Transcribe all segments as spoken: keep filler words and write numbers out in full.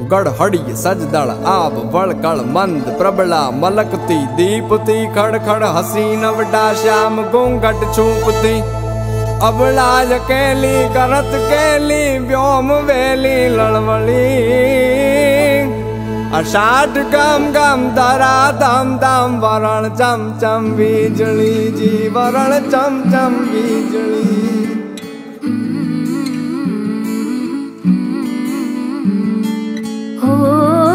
गढ़हड़ी सजदड़ आप वड़कड़ मंद प्रबला मलकती दीपती खड़ खड़ हसीन वडा श्याम घूंघट छूपती अबला केली करत केली व्योम वेली लड़वली अषाढ़ गम गम दरा दम दम वरण चम चम बीजली जी वरण चम चम बीजली। हो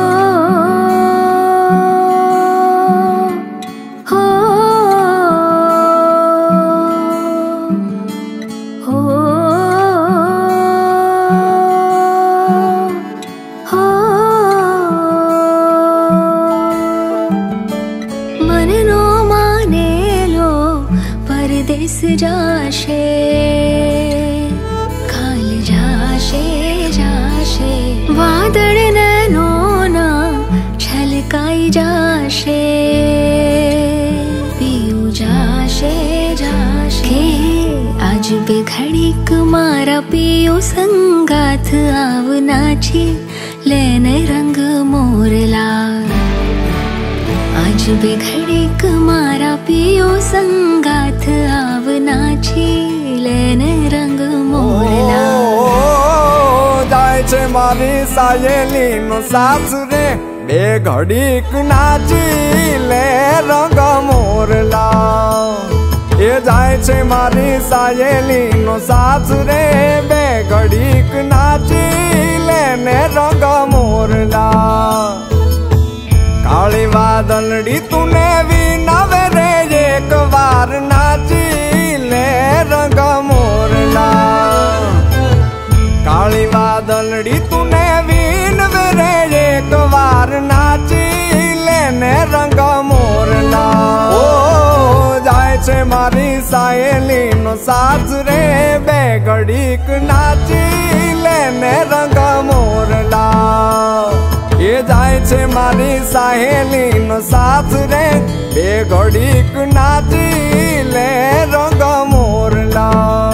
परदेस जाशे काल जाशे जाशे वादळ नैनोना छलकाई जाशे पियू जाशे जाशे आज बे घड़ीक मारा पियू संगाथ आवनाची लेने रंग मोरला आज बे घड़ीक मारा पियो संगाथ आवनाची लेने रंग मोरला जाय छे मारी सायली नो साथ रे बे घड़ीक नाची ले रंग मोरला ए जाय छे मारी सायली नो साथ रे बे घड़ीक नाची लेने रंग मोरला काली बादलड़ी तूने भी नवरे एक बार नाची ले रंग मोरला काली बादलड़ी तूने भी नवरे एक बार नाची लेने रंग मोरला ओ जाय छे मारी सायली नो साथ रे बे घड़ीक नाची लेने रंग मोरला ये जाय छे मारी साहेली नो साथ रे बे घड़ीक नाची ले रंग मोरला।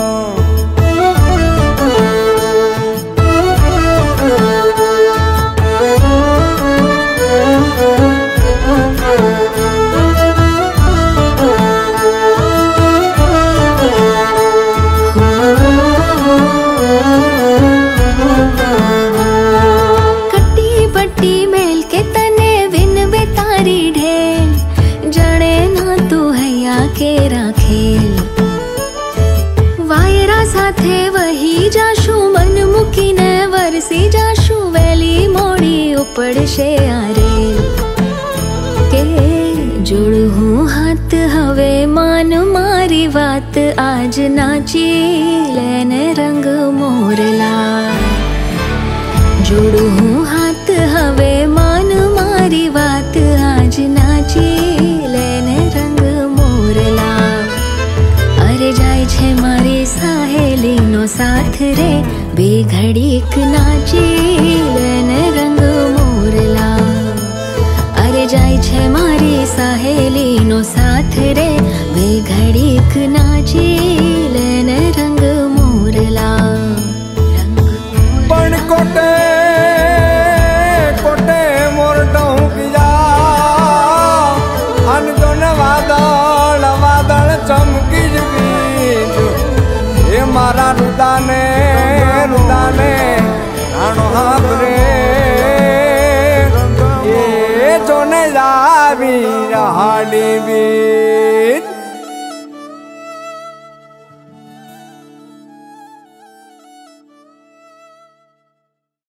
वायरा साथे वही जाशु मन मुकी ने वरसी जाशु वेली मोड़ी उपड़शे आरे के जुड़ हूँ हाथ हवे मान मारी बात आज नाची लेने रंग मोरला जुड़ हूँ हाथ हवे मान मारी बात आज नाची लेने रंग मोरला अरे जाय छे मारी साहेली नो साथ रे बे घड़ीक नाची लेने रंग मोरला अरे जाय छे मारी साहेली नो साथ रे बे घड़ीक नाची लेने रंग मोरला पण कोटे कोटे मोर डहुकिया अन जोन वादळ वादळ चमकी मारा रुदाने रुदाने राणो हाबरे ये जोने जावी हाडी भी